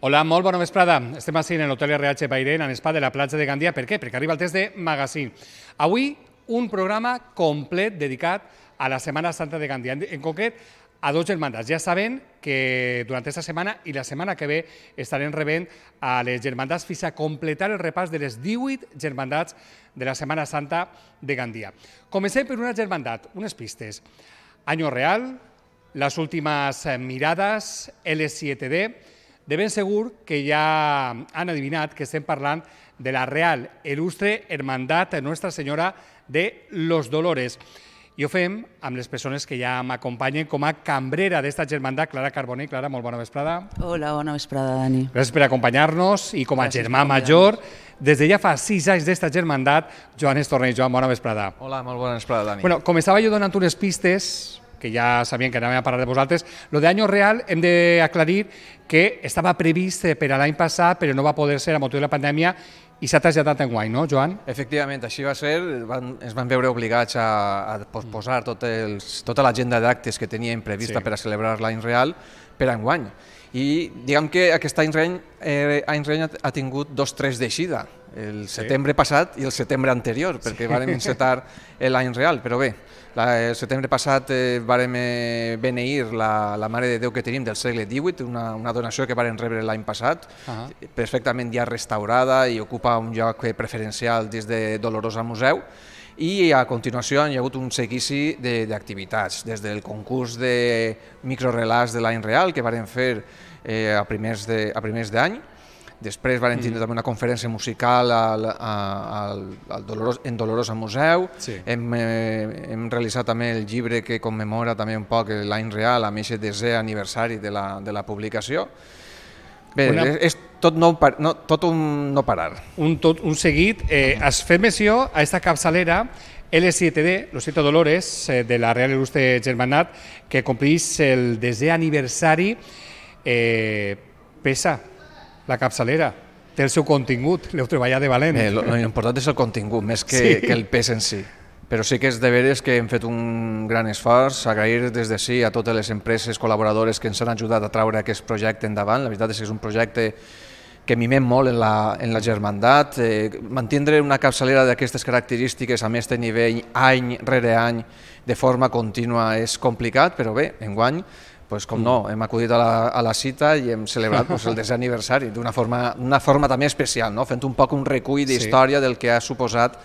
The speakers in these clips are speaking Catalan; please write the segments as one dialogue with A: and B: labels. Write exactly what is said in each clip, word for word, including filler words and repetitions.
A: Hola, molt bona vesprada. Estem així en l'Hotel R H Bairén, en Spa de la platja de Gandia. Per què? Perquè arriba el test de Magazine. Avui, un programa complet dedicat a la Setmana Santa de Gandia. En concret, a dos germandats. Ja saben que durant aquesta setmana i la setmana que ve estarem rebent a les germandats fins a completar el repàs de les divuit germandats de la Setmana Santa de Gandia. Comencem per una germandat, unes pistes. Año Real, Las Últimas Miradas, L siete D. De ben segur que ja han adivinat que estem parlant de la Real Il·lustre Hermandad Nuestra Senyora de los Dolores. I ho fem amb les persones que ja m'acompanyen com a cambrera d'esta germandat, Clara Carboni. Clara, molt bona vesprada.
B: Hola, bona vesprada, Dani.
A: Gràcies per acompanyar-nos i com a germà major, des de ja fa sis anys d'esta germandat, Joan Estornell. Joan, bona vesprada.
C: Hola, molt bona vesprada, Dani.
A: Bueno, començava jo donant unes pistes que ja sabien que anàvem a parlar de vosaltres. Lo de Año Real hem d'aclarir que estava previst per a l'any passat, però no va poder ser a motiu de la pandèmia i s'ha traslladat enguany, no, Joan?
C: Efectivament, així va ser. Van, ens van veure obligats a, a posposar tot els, tota l'agenda d'actes que teníem prevista sí. per a celebrar l'any real per a enguany. I diguem que aquest any real, eh, any real ha tingut dos trets d'eixida, el setembre sí. passat i el setembre anterior, perquè sí. vàrem encetar l'any real, però bé, la, el setembre passat eh, vàrem eh, beneir la, la Mare de Déu que tenim del segle divuit, una, una donació que vàrem rebre l'any passat, uh -huh. perfectament ja restaurada i ocupa un lloc preferencial dins de Dolorosa Museu, i a continuació hi ha hagut un seguici d'activitats, des del concurs de microrelats de l'any real que vàrem fer eh, a primers d'any. Després vam tindre també una conferència musical al, al, al Dolorosa, en Dolorosa Museu. Sí. Hem, eh, hem realitzat també el llibre que commemora també un poc l'any real amb aquest desè aniversari de la, de la publicació. Bé, una... és tot, no, no, tot un no parar. Un, tot, un seguit. Eh, has fet menció a aquesta capçalera L siete D, Los Siete Dolores, eh, de la Real Il·lustre Germandat, que complís el desè aniversari. Eh, pesa la capçalera, té el seu contingut, l'heu treballat de valent. Eh, L'important és el contingut, més que, sí. que el pes en si. Però sí que és de veres que hem fet un gran esforç, agrair des de sí a totes les empreses col·laboradores que ens han ajudat a traure aquest projecte endavant. La veritat és que és un projecte que mimem molt en la, en la germandat. Eh, mantindre una capçalera d'aquestes característiques amb aquest nivell any rere any de forma contínua és complicat, però bé, enguany pues, com no, hem acudit a la, a la cita i hem celebrat pues, el desè aniversari d'una forma, una forma també especial, no? Fent un poc un recull d'història sí. del que ha suposat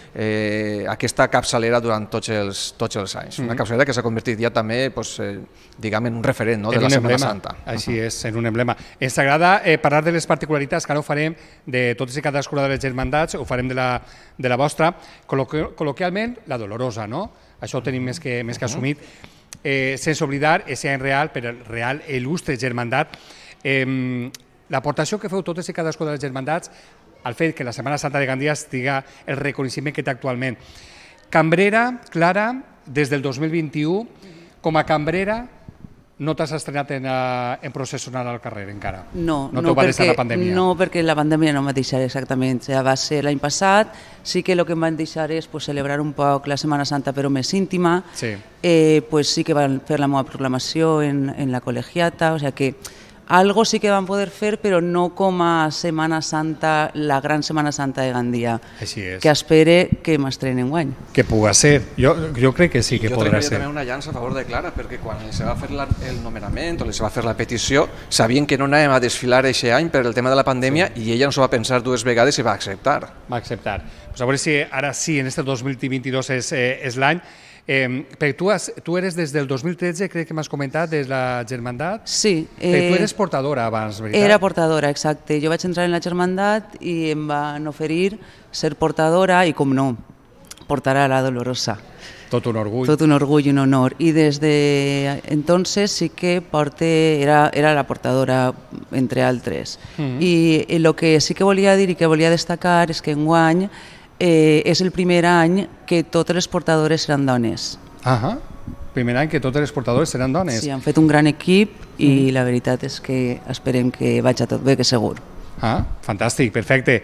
C: eh, aquesta capçalera durant tots els, tots els anys. Una capçalera que s'ha convertit ja també pues, eh, diguem, en un referent no? de la Setmana Santa.
A: Així és, en un emblema. Ens agrada eh, parlar de les particularitats que ara ho farem de totes i cadascuna de les germandats, ho farem de la, de la vostra, col·loquialment la dolorosa, no? Això ho tenim més que, més que assumit. Eh, sense oblidar ese any real per el Real Il·lustre Germandat. Eh, L'aportació que feu totes i cadascuna de les germandats al fet que la Setmana Santa de Gandia estiga el reconeixement que té actualment. Cambrera, Clara, des del dos mil vint-i-u, com a cambrera, no t'has estrenat en, en processional al carrer encara?
B: No,
A: no,
B: no, perquè,
A: la pandèmia.
B: no perquè la pandèmia no em va deixar exactament. Ja va ser l'any passat, sí que el que em van deixar és pues, celebrar un poc la Setmana Santa però més íntima. Sí, eh, pues, sí que van fer la meva proclamació en, en la col·legiata, o sea que algo sí que van poder fer, però no com a Setmana Santa, la gran Setmana Santa de Gandia.
A: Així és.
B: Que espere que m'estreni enguany.
A: Que puga ser. Jo, jo crec que sí que
C: jo
A: podrà ser.
C: Jo també una llança a favor de Clara, perquè quan se va fer la, el nomenament o se va fer la petició, sabien que no anàvem a desfilar aquest any per el tema de la pandèmia sí. i ella no s'ho va pensar dues vegades i va acceptar.
A: Va acceptar. Pues a veure si ara sí, en este dos mil vint-i-dos és, eh, és l'any. Eh, perquè tu, has, tu eres des del dos mil tretze, crec que m'has comentat, des de la germandat?
B: Sí.
A: Eh, perquè tu eres portadora abans, veritat?
B: Era portadora, exacte. Jo vaig entrar en la germandat i em van oferir ser portadora i, com no, portar a la Dolorosa.
A: Tot un orgull.
B: Tot un orgull i un honor. I des de entonces sí que porte, era, era la portadora, entre altres. Mm-hmm. I el que sí que volia dir i que volia destacar és que enguany Eh, és el primer any que totes les portadores seran dones.
A: Ah, primer any que totes les portadores seran dones.
B: Sí, han fet un gran equip i mm. la veritat és que esperem que vagi tot bé, que segur.
A: Ah, fantàstic, perfecte.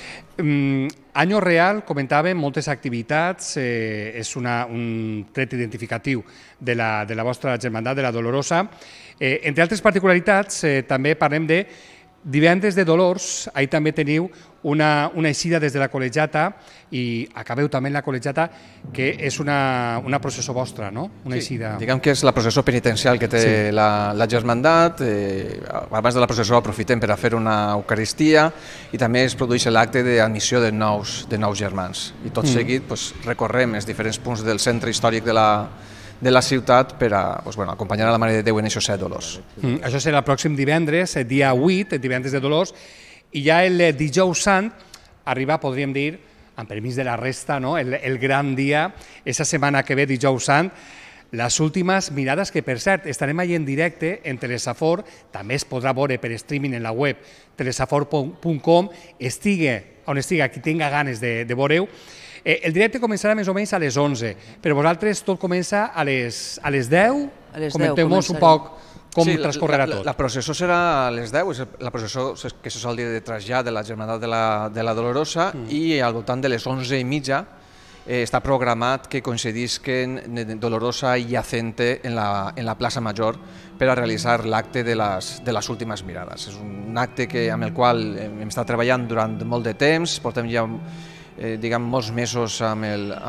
A: Mm, Año Real, comentàvem, moltes activitats, eh, és una, un tret identificatiu de la, de la vostra germandat, de la Dolorosa. Eh, entre altres particularitats, eh, també parlem de Divendres de Dolors, ahir també teniu una, una eixida des de la col·legiata i acabeu també en la col·legiata, que és una, una processó vostra, no? Una eixida...
C: Sí, diguem que és la processó penitencial que té sí. la, la Germandat. Eh, abans de la processó aprofitem per a fer una eucaristia i també es produeix l'acte d'admissió de nous, de nous germans. I tot mm. seguit pues, recorrem els diferents punts del centre històric de la, de la ciutat per a pues, bueno, acompanyar a la Mare de Déu en aquests set dolors.
A: Mm, això serà el pròxim divendres, dia vuit, divendres de Dolors, i ja el dijous sant arriba, podríem dir, amb permís de la resta, no? el, el gran dia, aquesta setmana que ve, dijous sant, les últimes mirades, que per cert estarem allà en directe en Telesafor, també es podrà veure per streaming en la web telesafor punt com, estigui on estigui, qui tinga ganes de, de veure-ho. Eh, el directe començarà més o menys a les onze, però vosaltres tot comença a les, a les deu? Comenteu-nos un poc com sí, transcorrerà
C: la, la,
A: tot.
C: La processó serà a les deu, és la processó que és el dia de trasllat de la Germandat de la, de la Dolorosa mm. i al voltant de les onze i mitja eh, està programat que coincidisquen Dolorosa i Yacente en la, en la plaça Major per a realitzar l'acte de, les, de les últimes mirades. És un acte que, amb el qual hem estat treballant durant molt de temps, portem ja Eh, diguem, molts mesos amb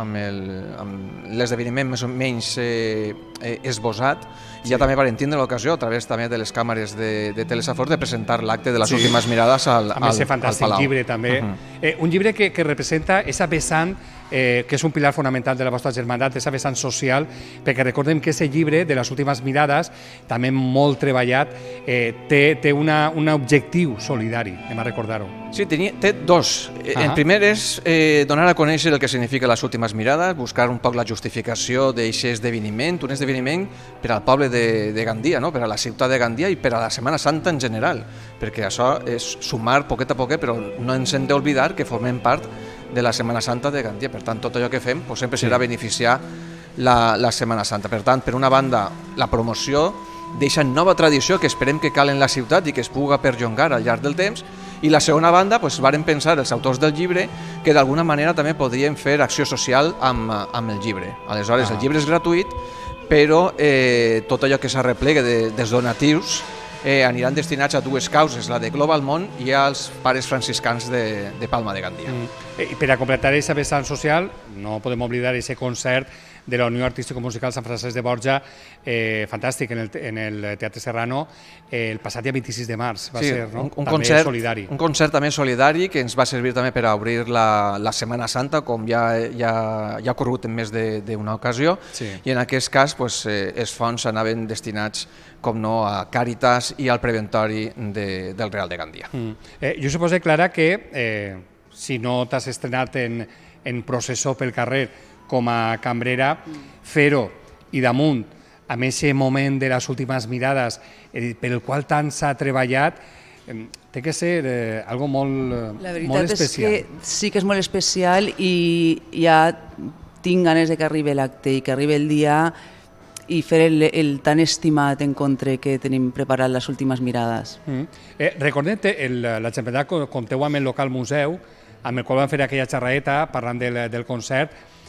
C: l'esdeveniment més o menys eh, eh, esbosat i ja sí. també vam tindre l'ocasió, a través també de les càmeres de, de Telesafor, de presentar l'acte de les sí. últimes mirades al, al, al Palau.
A: Fantàstic llibre també, uh -huh. eh, un llibre que, que representa aquesta vessant eh, que és un pilar fonamental de la vostra germandat, aquesta vessant social, perquè recordem que aquest llibre de les últimes mirades, també molt treballat, eh, té, té una, un objectiu solidari, anem a recordar-ho.
C: Sí, tenia, té dos. Uh -huh. El primer és eh, donar a conèixer el que significa les últimes mirades, buscar un poc la justificació d'aquest esdeveniment, un esdeveniment per al poble de, de Gandia, no? Per a la ciutat de Gandia i per a la Setmana Santa en general, perquè això és sumar poquet a poquet, però no ens hem d'oblidar que formem part de la Setmana Santa de Gandia. Per tant, tot allò que fem pues, sempre serà beneficiar la, la Setmana Santa. Per tant, per una banda, la promoció d'aquesta nova tradició que esperem que cal en la ciutat i que es puga perllongar al llarg del temps, i la segona banda, doncs, varen pensar els autors del llibre que d'alguna manera també podrien fer acció social amb, amb el llibre. Aleshores, ah. el llibre és gratuït, però eh, tot allò que s'arreplega de, dels donatius eh, aniran destinats a dues causes, la de Global Món i als pares franciscans de, de Palma de Gandia.
A: Mm. I per a completar aquesta vessant social, no podem oblidar aquest concert de la Unió Artístico-Musical Sant Francesc de Borja, eh, fantàstic, en el, en el Teatre Serrano, eh, el passat dia vint-i-sis de març, va
C: sí,
A: ser, no?
C: un, un,
A: també
C: concert,
A: solidari.
C: Un concert també solidari que ens va servir també per a obrir la, la Setmana Santa, com ja, ja, ja ha ocorregut en més d'una ocasió,
A: sí.
C: i en aquest cas pues, eh, els fons anaven destinats, com no, a Càritas i al preventori de, del Real de Gandia.
A: Mm. Eh, jo suposo, Clara, que eh, si no t'has estrenat en, en processó pel carrer com a cambrera, fer-ho i damunt, amb aquest moment de les últimes mirades eh, per el qual tant s'ha treballat, eh, té que ser eh, algo molt,
B: La veritat
A: molt especial.
B: És que sí que és molt especial i ja tinc ganes de que arribi l'acte i que arribi el dia i fer el, el tan estimat encontre que tenim preparat les últimes mirades.
A: Mm. Eh, recordem que la Germandat compteu amb el local museu, amb el qual vam fer aquella xerraeta parlant del, del concert,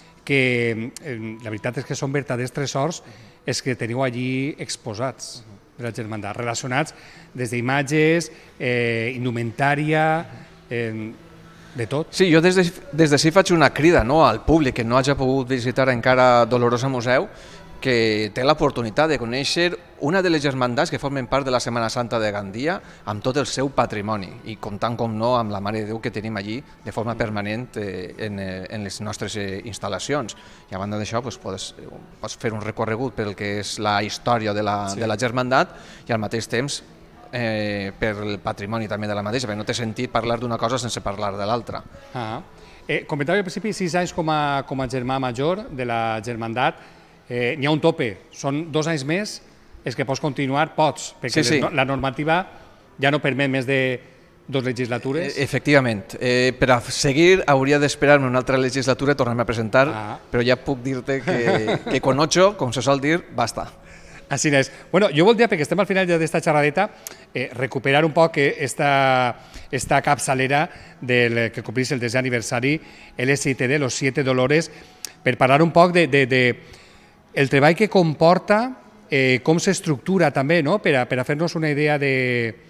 A: que eh, la veritat és que són verdaders tresors els que teniu allí exposats de la Germandat, relacionats des d'imatges, eh, indumentària, eh, de tot.
C: Sí, jo des d'ací faig una crida, no, al públic que no hagi pogut visitar encara Dolorosa Museu, que té l'oportunitat de conèixer una de les germandats que formen part de la Setmana Santa de Gandia amb tot el seu patrimoni i comptant com no amb la Mare de Déu que tenim allí de forma permanent eh, en, eh, en les nostres eh, instal·lacions. I a banda d'això pues, pots, pots fer un recorregut pel que és la història de la, sí. de la germandat i al mateix temps eh, per el patrimoni també de la mateixa, perquè no té sentit parlar d'una cosa sense parlar de l'altra.
A: Ah. Eh, comentava al principi sis anys com a, com a germà major de la germandat. Eh, n'hi ha un tope, són dos anys més, és que pots continuar, pots, perquè sí, sí. Les, la normativa ja no permet més de dos legislatures.
C: Eh, efectivament, eh, per a seguir hauria d'esperar-me una altra legislatura i tornar-me a presentar, ah. però ja puc dir-te que, que con ocho, com se sol dir, basta.
A: Així és. Bueno, jo voldria, perquè estem al final ja d'esta xerradeta, eh, recuperar un poc esta, esta capçalera del, que complís el desè aniversari L S I T D, los siete dolores, per parlar un poc de, de, de el treball que comporta, eh, com s'estructura també, no? per a, per a fer-nos una idea de,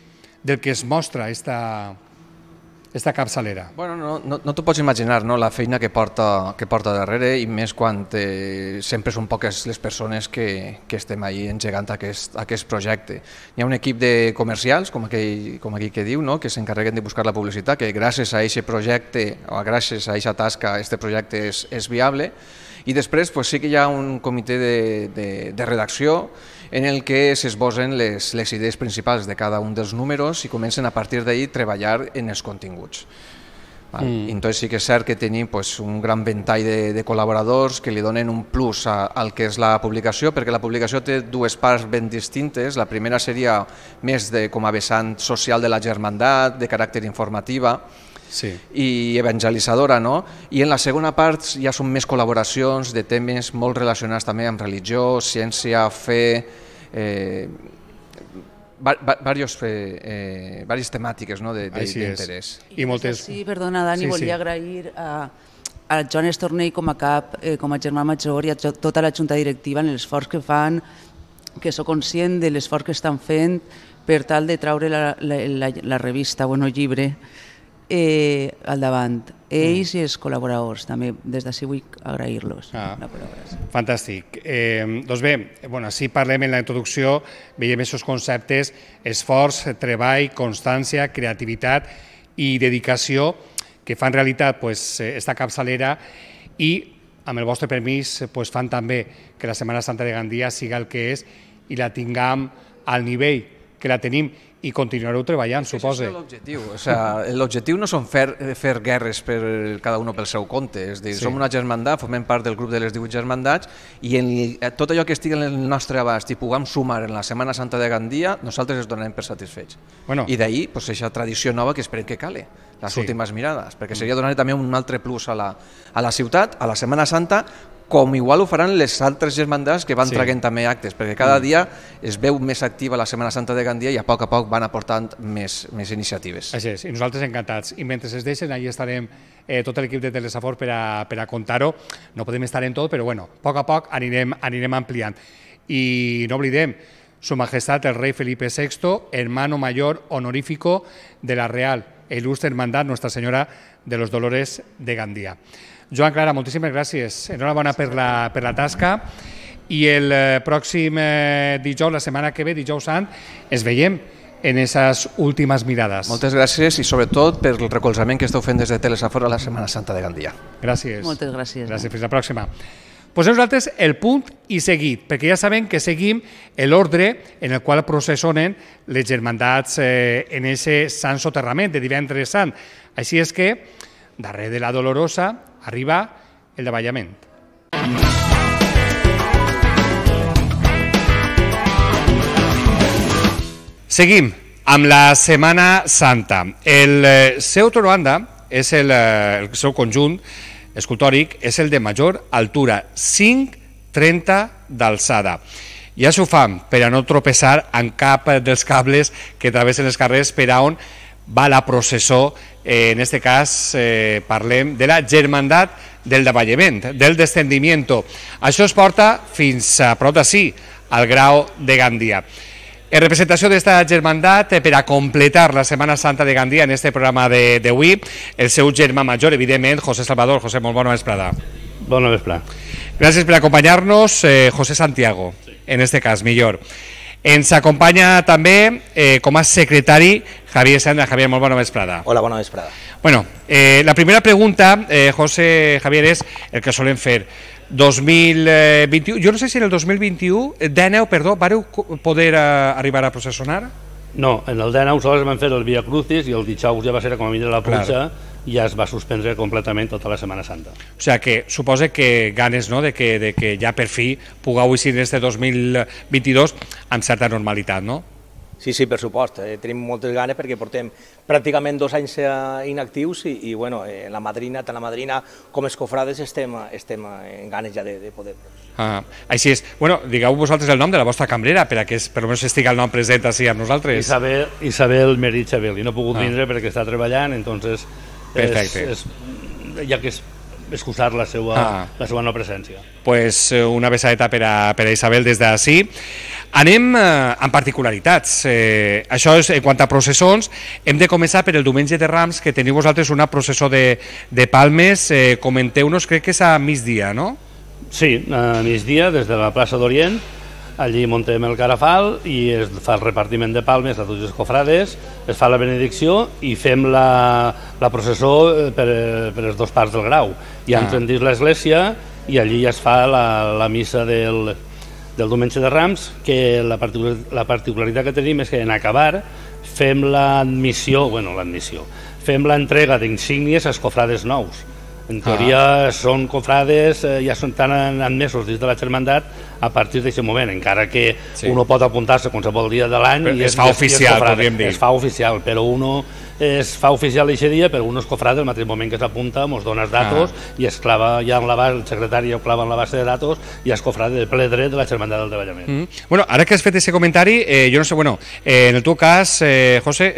A: del que es mostra esta, esta capçalera?
C: Bueno, no, no, no t'ho pots imaginar, no? La feina que porta, que porta darrere, i més quan eh, sempre són poques les persones que, que estem ahí engegant aquest, aquest projecte. Hi ha un equip de comercials, com aquell, com aquell que diu, no? Que s'encarreguen de buscar la publicitat, que gràcies a aquest projecte, o gràcies a aquesta tasca, este projecte és, és viable. I després pues, sí que hi ha un comitè de, de, de redacció en el que s'esbosen les, les idees principals de cada un dels números i comencen a partir d'ahí treballar en els continguts. Mm. Entonces sí que és cert que tenim pues, un gran ventall de, de col·laboradors que li donen un plus a, al que és la publicació, perquè la publicació té dues parts ben distintes. La primera seria més de, com a vessant social de la germandat, de caràcter informativa, sí, i evangelitzadora, no? I en la segona part ja són més col·laboracions de temes molt relacionats també amb religió, ciència, fe, eh, diverses eh, eh, temàtiques, no? d'interès.
B: I moltes... Sí, perdona, Dani, sí, volia sí. agrair a, a Joan Estornell com a cap, eh, com a germà major, i a tota la junta directiva en l'esforç que fan, que sóc conscient de l'esforç que estan fent per tal de traure la, la, la, la revista, bueno, llibre, Eh, al davant. Ells mm. i els col·laboradors, també des d'ací vull agrair-los ah, la col·laboració.
A: Fantàstic. Eh, doncs bé, bueno, així parlem en la introducció, veiem aquests conceptes, esforç, treball, constància, creativitat i dedicació que fan realitat pues, esta capçalera i, amb el vostre permís, pues, fan també que la Setmana Santa de Gandia siga el que és i la tinguem al nivell que la tenim i continuareu treballant, suposo.
C: L'objectiu o sea, l'objectiu no són fer, fer guerres per cada un pel seu compte, és dir, sí. Som una germandat, formem part del grup de les divuit germandats i en tot allò que estigui en el nostre abast i puguem sumar en la Setmana Santa de Gandia, nosaltres es donarem per satisfets. Bueno. I d'ahir, pues, aquesta tradició nova que esperem que cale, les sí. últimes mirades, perquè seria donar també un altre plus a la, a la ciutat, a la Setmana Santa, com igual ho faran les altres germandats que van sí. traient també actes, perquè cada dia es veu més activa la Setmana Santa de Gandia i a poc a poc van aportant més, més iniciatives.
A: Així és, i nosaltres encantats. I mentre es deixen, allà estarem eh, tot l'equip de Telesafor per a, per a contar-ho. No podem estar en tot, però bueno, a poc a poc anirem, anirem ampliant. I no oblidem, Su Majestad el Rey Felipe sexto, hermano mayor honorífico de la Real e Ilustre Hermandad Nuestra Señora de los Dolores de Gandia. Joan, Clara, moltíssimes gràcies. Enhorabona per la, per la tasca i el eh, pròxim eh, dijous, la setmana que ve, dijous sant, es veiem en esas últimes mirades.
C: Moltes gràcies i sobretot per el recolzament que esteu fent des de Telesafor a la Setmana Santa de Gandia.
A: Gràcies.
B: Moltes gràcies.
A: Gràcies, fins la pròxima. Posem nosaltres el punt i seguit, perquè ja sabem que seguim l'ordre en el qual processonen les germandats eh, en aquest sant soterrament de divendres sant. Així és que, darrere de la Dolorosa, arriba el davallament. Seguim amb la Setmana Santa. El seu Toroanda és el, el seu conjunt escultòric, és el de major altura, cinc coma trenta d'alçada. Ja s'ho fan per a no tropeçar en cap dels cables que travessen els carrers per a on va la processó. En este cas eh, parlem de la Germandat del Davallament, del Descendimiento. Això es porta fins a prop d'ací, al Grau de Gandia. En representació d'esta germandat, per a completar la Setmana Santa de Gandia en este programa d'avui, el seu germà major, evidentment, José Salvador. José, molt bona vesprada.
D: Bona vesprada.
A: Gràcies per acompanyar-nos, eh, José Santiago, en este cas, millor. Ens acompanya també, eh, com a secretari, Javier Sandra. Javier, molt bona vesprada.
E: Hola, bona vesprada.
A: Bueno, eh, la primera pregunta, eh, José, Javier, és el que solem fer. dos mil vint-i-u, jo no sé si en el dos mil vint-i-u, dinou, perdó, vareu poder uh, arribar a processionar?
D: No, en el dinou sols vam fer el Via Crucis i el dijous ja va ser com a mínim la pluja i ja es va suspendre completament tota la Setmana Santa.
A: O sigui que suposa que ganes, no?, de que, de que ja per fi pugueu eixir en este dos mil vint-i-dos amb certa normalitat, no?
E: Sí, sí, per supost. Eh, tenim moltes ganes perquè portem pràcticament dos anys eh, inactius i, i bueno, eh, la madrina, tant la madrina com els cofrades estem, estem en ganes ja de, de poder.
A: Ah, així és. Bueno, digueu vosaltres el nom de la vostra cambrera per a que per almenys estigui el nom present així amb nosaltres.
D: Isabel, Isabel Merit Xabel. I no he pogut ah. vindre perquè està treballant, entonces
A: perfecte.
D: És, és, ja que és excusar la seva, ah. la seva no presència.
A: Pues una besadeta per a, per a Isabel des d'ací. Anem amb particularitats. Això és en quant a processons. Hem de començar per el diumenge de Rams, que teniu vosaltres una processó de Palmes. Comenteu-nos, crec que és a migdia, no?
D: Sí, a migdia, des de la plaça d'Orient. Allí muntem el carafal i es fa el repartiment de palmes a tots els cofrades, es fa la benedicció i fem la processó per les dues parts del grau. I entrem dins l'església i allí ja es fa la missa del diumenge de Rams, que la particularitat que tenim és que en acabar fem l'admissió, bueno, l'admissió, fem l'entrega d'insígnies als cofrades nous. En teoria són cofrades, ja són tan admesos dins de la germandat a partir d'aquest moment, encara que uno pot apuntar-se qualsevol dia de l'any.
A: Es fa oficial, podríem dir.
D: Es fa oficial, però uno es fa oficial aquest dia, però uno és cofrade el mateix moment que s'apunta, ens dona els datos i es clava ja en la base, el secretari ja ho clava en la base de datos i és cofrade de ple dret de la germandat del treballament.
A: Bueno, ara que has fet aquest comentari, jo no sé, bueno, en el teu cas, José,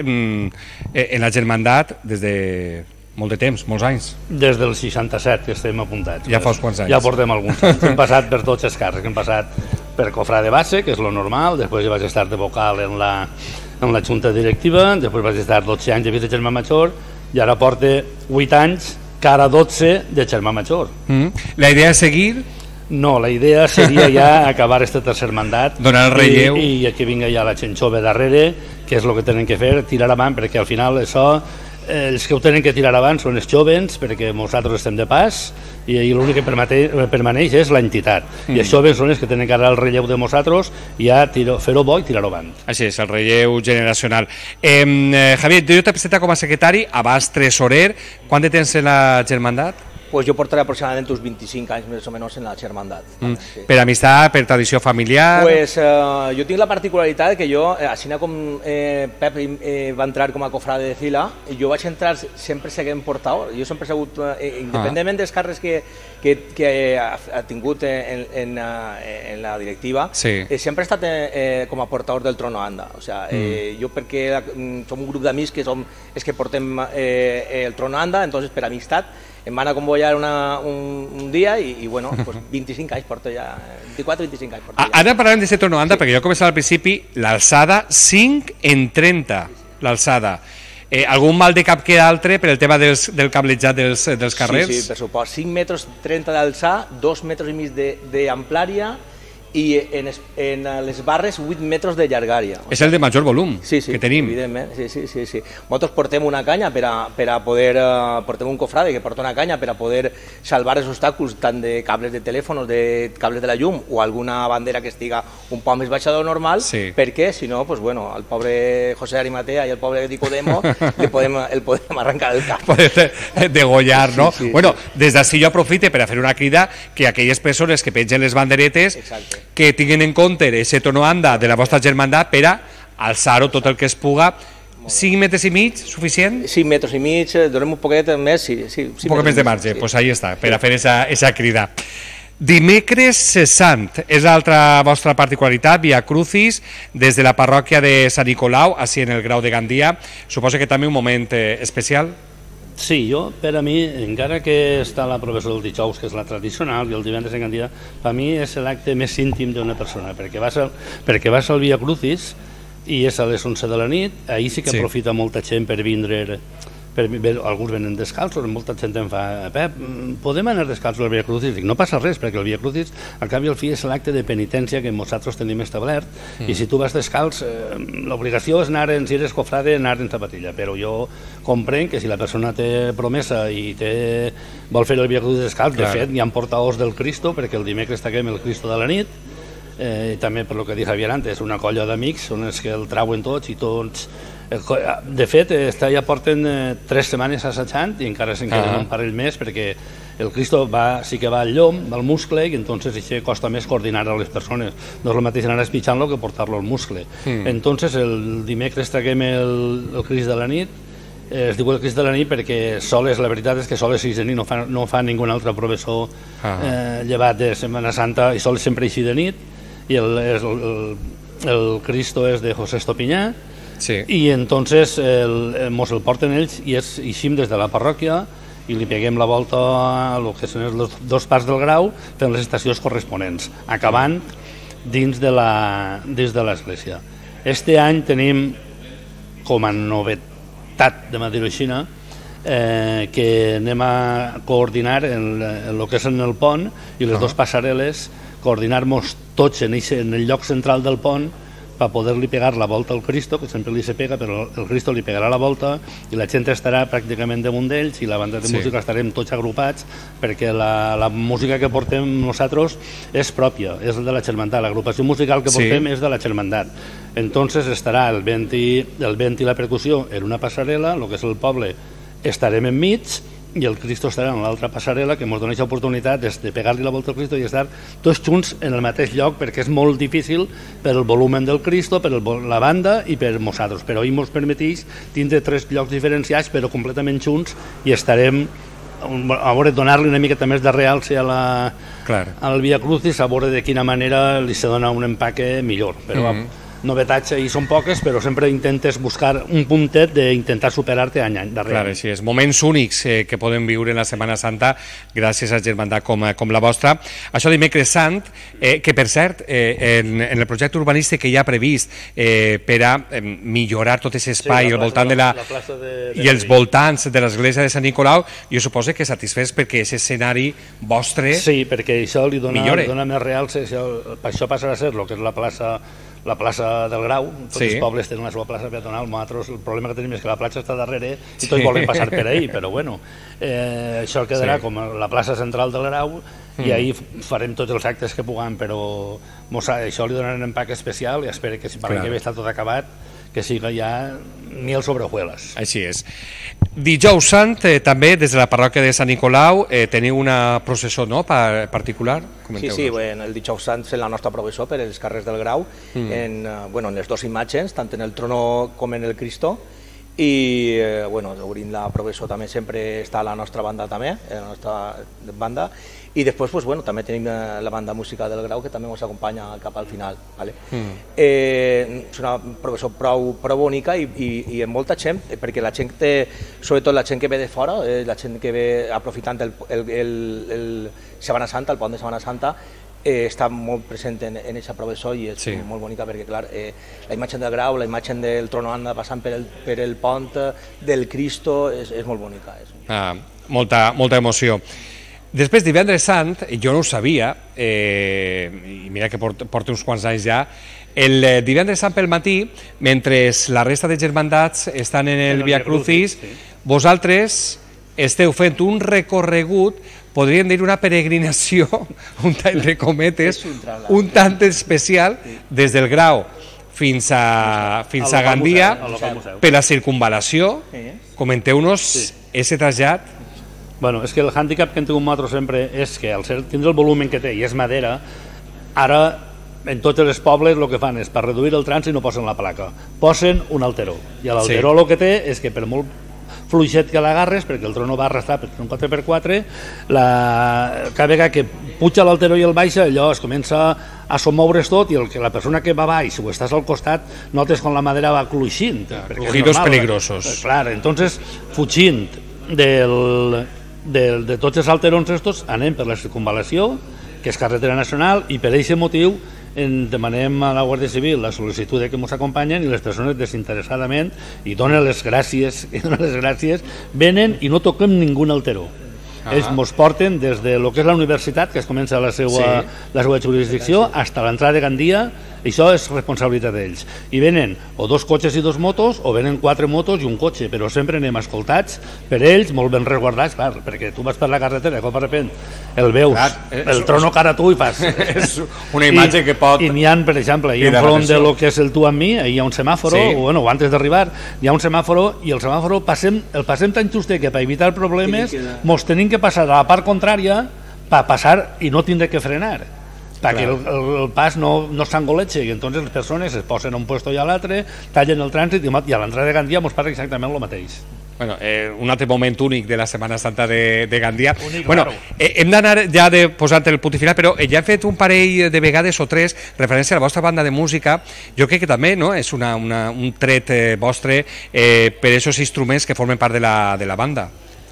A: en la germandat, des de molt de temps, molts anys.
D: Des del seixanta-set que estem apuntats.
A: Ja fa uns quants anys.
D: Ja portem alguns anys. Hem passat per tots els càrrecs. Hem passat per cofrade base, que és lo normal, després ja vaig estar de vocal en la, en la junta directiva, després vaig estar dotze anys de vicegermà major i ara porta vuit anys, cara dotze de germà major.
A: Mm. La idea és seguir?
D: No, la idea seria ja acabar este tercer mandat,
A: donar el relleu
D: i, i que vinga ja la gent jove darrere, que és el que tenen que fer, tirar avant, perquè al final això els que ho tenen que tirar avant són els jovens, perquè nosaltres estem de pas i l'únic que permaneix és l'entitat, i els jovens són els que tenen que ara el relleu de nosaltres i ja fer-ho bo i tirar-ho avant.
A: Així és, el relleu generacional. Javier, jo t'he presentat com a secretari, abans tresorer. Quant de temps en la germandat?
E: Pues yo portaré aproximadamente unos veinticinc anys més o menys en la germandat.
A: Mm. Sí. Per amistat, per tradició familiar?
E: Pues eh, jo tinc la particularitat que jo, així com eh, Pep eh, va entrar com a cofrade de fila, jo vaig entrar sempre seguint portador. Jo sempre he sigut, eh, independentment dels càrrecs que, que, que ha, ha tingut en, en, en la directiva,
A: sí.
E: eh, sempre he estat eh, com a portador del Trono Anda. O sea, eh, mm. Jo perquè la, som un grup d'amics que som els que portem eh, el Trono Anda, entonces per amistat em van a convoyar una, un, un dia i, i bueno, pues vint-i-cinc anys porto ja, vint-i-quatre vint-i-cinc anys porto ja.
A: Ara parlarem d'aquest Trono Anda,
E: sí.
A: Perquè jo començava al principi, l'alçada cinc en trenta, l'alçada. Eh, algun mal de cap que altre per el tema dels, del cablejat dels, dels carrers?
E: Sí, sí, per supost. cinc metres trenta d'alçar, dos metres i mig d'amplària i en, en les barres vuit metres de llargària.
A: És el de major volum
E: sí, sí,
A: que tenim.
E: Evidentment, sí, sí, sí, sí. Nosaltres portem una canya per a, per a poder, uh, portem un cofrade que porta una canya per a poder salvar els obstacles tant de cables de telèfons, de cables de la llum o alguna bandera que estiga un poc més baixa de lo normal,
A: sí.
E: Perquè si no, pues bueno, el pobre José Arimatea i el pobre Nicodemo li podem, el podem arrencar el cap.
A: Podem degollar, no?
E: Sí, sí,
A: bueno,
E: sí.
A: Des d'ací jo aprofite per a fer una crida que aquelles persones que pengen les banderetes
E: Exacte.
A: Que tinguin en compte aquest Trono Anda de la vostra germandat per a alçar-ho tot el que es puga. cinc metres i mig, suficient?
E: cinc metres i mig, donem un poquet més, sí. sí
A: un poc més de marge, doncs sí. Ahí està, per a fer aquesta crida. Dimecres Sant és l'altra vostra particularitat, Via Crucis, des de la parròquia de Sant Nicolau, així en el Grau de Gandia. Suposo que també un moment especial?
D: Sí, jo, per a mi, encara que està la professó del dijous, que és la tradicional, i el divendres en Gandia, per a mi és l'acte més íntim d'una persona, perquè vas al, perquè vas al Via Crucis i és a les onze de la nit, ahir sí que sí. Aprofita molta gent per vindre, per, alguns venen descalços, molta gent em fa, Pep, podem anar descalços al Via Crucis? Dic, no passa res, perquè el Via Crucis, al cap i al fi, és l'acte de penitència que nosaltres tenim establert, mm. I si tu vas descalç, eh, l'obligació és anar, en, si eres cofrade, anar en zapatilla, però jo comprenc que si la persona té promesa i té, vol fer el Via Crucis descalç, clar. De fet, hi ha portadors del Cristo, perquè el dimecres taquem el Cristo de la nit, eh, també per lo que dic Javier antes, una colla d'amics són els que el trauen tots i tots. De fet, ja porten tres setmanes assajant i encara se'n queden un parell més perquè el Cristo va, sí que va al llom, va al muscle, i entonces això costa més coordinar a les persones. No és el mateix anar espitxant-lo que portar-lo al muscle. Mm. Entonces el dimecres traguem el, el Crist de la nit, eh, es diu el Crist de la nit perquè soles, la veritat és que soles sis de nit, no fa, no fa ningun altre professor eh, llevat de Setmana Santa, i soles sempre així de nit, i el, el, el, el Cristo és de José Estopinyà, sí. I entonces el, el, mos el porten ells i és eixim des de la parròquia i li peguem la volta a lo que són les dos parts del grau fent les estacions corresponents, acabant dins de l'església. Este any tenim com a novetat, de dir-ho així, eh, que anem a coordinar el, el que és en el pont i les uh -huh. dues passarel·les, coordinar-nos tots en, eixe, en el lloc central del pont per poder-li pegar la volta al Cristo, que sempre li se pega, però el Cristo li pegarà la volta i la gent estarà pràcticament damunt d'ells i la banda de sí. música estarem tots agrupats perquè la, la música que portem nosaltres és pròpia, és de la Germandat, l'agrupació musical que portem sí. és de la Germandat. Entonces estarà el vent, i, el vent i la percussió en una passarel·la, el que és el poble estarem enmig i el Cristo estarà en l'altra passarel·la que ens dona l'oportunitat de pegar-li la volta al Cristo i estar tots junts en el mateix lloc perquè és molt difícil per el volumen del Cristo, per el, la banda i per nosaltres, però ell ens permeteix tindre tres llocs diferenciats però completament junts i estarem a veure, donar-li una miqueta més de realce a la, al Via Crucis, a veure de quina manera li se dona un empaque millor, però mm-hmm. novetats hi són poques, però sempre intentes buscar un puntet d'intentar superar-te any any darrere.
A: Clar, així és. Moments únics eh, que podem viure en la Setmana Santa gràcies a Germandat com, com la vostra. Això dimecres sant, eh, que per cert, eh, en, en el projecte urbanístic que hi ha previst eh, per a eh, millorar tot aquest espai sí, al voltant de la... la plaça de, de i els voltants de l'església de Sant Nicolau, jo suposo que satisfets perquè aquest escenari vostre
D: sí, perquè això li dona, li dona més realce, això, això passarà a ser el que és la plaça la plaça del Grau, tots sí. els pobles tenen la seva plaça peatonal, nosaltres el problema que tenim és que la platja està darrere i sí. tots volen passar per ahí, però bueno, eh, això quedarà sí. com la plaça central del Grau mm. i ahí farem tots els actes que puguem, però mos, això li donaran un empaque especial i espero que si per l'any que ve està tot acabat, que siga ja mil sobrejueles.
A: Així és. Dijous Sant, eh, també des de la parròquia de Sant Nicolau, eh, teniu una processó no, pa, particular?
E: Sí, sí, bueno, el Dijous Sant fem la nostra processó per els carrers del Grau, mm. en, bueno, en les dues imatges, tant en el trono com en el Cristo, i eh, bueno, obrint la processó també sempre està la nostra banda també, la nostra banda, i després pues, bueno, també tenim la banda música del Grau que també ens acompanya cap al final. Vale? Mm. Eh, és una processó prou, prou bonica i, i, i amb molta gent, perquè la gent té, sobretot la gent que ve de fora, eh, la gent que ve aprofitant el, el, el, el Setmana Santa, el pont de Setmana Santa, eh, està molt present en aquesta processó i és sí. molt bonica perquè clar, eh, la imatge del Grau, la imatge del trono anda passant per el, per el pont del Cristo, és, és molt bonica. És...
A: Ah, molta, molta emoció. Després, divendres sant, jo no ho sabia, eh, i mira que porto, porto uns quants anys ja, el divendres sant pel matí, mentre la resta de germandats estan en el Via Crucis, sí. vosaltres esteu fent un recorregut, podríem dir una peregrinació, un tant de cometes, un tant especial, des del Grau fins a, fins a Gandia, per la circunvalació. Comenteu-nos ese trasllat.
D: Bueno, és que el hàndicap que hem tingut nosaltres sempre és que al ser, tindre el volumen que té i és madera, ara en tots els pobles el que fan és per reduir el trànsit no posen la placa, posen un alteró i l'alteró sí. el que té és que per molt fluixet que l'agarres, perquè el tron no va arrastrar perquè un quatre per quatre, la... cada vegada que puja l'alteró i el baixa allò es comença a somoure's tot i el que la persona que va baix o estàs al costat notes com la madera va cruixint.
A: Rugidos peligrosos.
D: Clar, entonces fugint del De, de tots els alterons estos anem per la circunvalació, que és carretera nacional, i per aquest motiu en demanem a la Guàrdia Civil la sol·licitud de que ens acompanyen i les persones desinteressadament i donen les gràcies, i donen les gràcies, venen i no toquem ningú alteró. Ah. Ells ens porten des de lo que és la universitat, que es comença la seva, sí. la seva jurisdicció, fins a l'entrada de Gandia, i això és responsabilitat d'ells. I venen o dos cotxes i dos motos, o venen quatre motos i un cotxe, però sempre anem escoltats per ells, molt ben resguardats, clar, perquè tu vas per la carretera i de repent el veus, clar, el trono cara a tu i fas...
A: És una imatge I, que pot...
D: I n'hi ha, per exemple, hi ha enfront de lo que és el tu amb mi, hi ha un semàforo, sí. o, bueno, o antes d'arribar, hi ha un semàforo, i el semàforo passem, el passem tan justet que per evitar problemes mos tenim que passar a la part contrària per passar i no tindre que frenar, perquè el, el, el pas no, no s'engoletxe, i entonces les persones es posen a un puesto i a l'altre, tallen el trànsit i, i a l'entrada de Gandia mos passa exactament el mateix.
A: Bueno, eh, un altre moment únic de la Setmana Santa de, de Gandia.
D: Únic,
A: bueno,
D: claro.
A: eh, hem d'anar ja de posar-te el punt i final, però ja hem fet un parell de vegades o tres referència a la vostra banda de música. Jo crec que també no, és una, una, un tret eh, vostre eh, per aquests instruments que formen part de la, de la banda.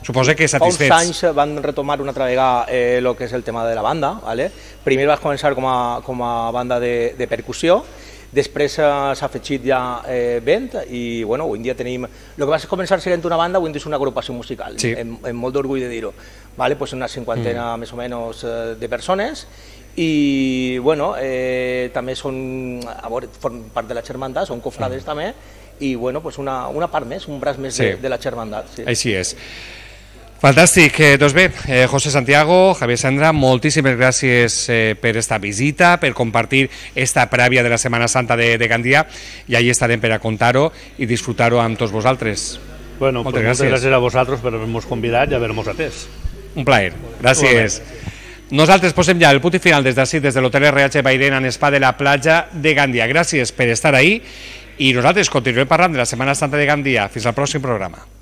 A: Suposo que satisfets.
E: Fa uns anys van retomar una altra vegada el que és el tema de la banda. ¿vale? Primer vas començar com a, com a banda de, de percussió, després s'ha afegit ja eh, vent i bueno, avui en dia tenim... El que va començar sent una banda, avui en dia és una agrupació musical,
A: sí.
E: amb, amb molt d'orgull de dir-ho. Vale? Pues una cinquantena mm. més o menys de persones i bueno, eh, també són, a veure, formen part de la Germandat, són cofrades mm. també i bueno, pues una, una part més, un braç més sí. de, de la Germandat. Sí.
A: Així és. Fantàstic, eh, doncs bé, eh, José Santiago, Javier Sandra, moltíssimes gràcies eh, per esta visita, per compartir esta prèvia de la Setmana Santa de, de Gandia i allí estarem per a contar-ho i disfrutar-ho amb tots vosaltres.
D: Bueno, moltes, pues gràcies. moltes gràcies a vosaltres per haver-nos convidat i haver-nos atès.
A: Un plaer, gràcies. Nosaltres posem ja el punt final des d'ací, des de l'Hotel R H Bairén en Spa de la platja de Gandia. Gràcies per estar ahí i nosaltres continuem parlant de la Setmana Santa de Gandia. Fins al pròxim programa.